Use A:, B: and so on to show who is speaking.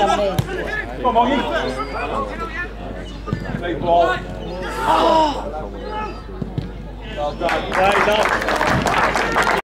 A: Come on, you. Big ball. Oh. Well done.